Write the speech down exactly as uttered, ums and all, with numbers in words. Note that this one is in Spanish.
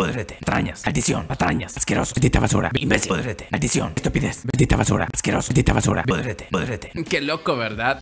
pudrete, patrañas, maldición, patrañas, asqueroso, bendita basura, imbécil, pudrete, maldición, estupidez, bendita basura, asqueroso, bendita basura, pudrete, pudrete. Qué loco, ¿verdad?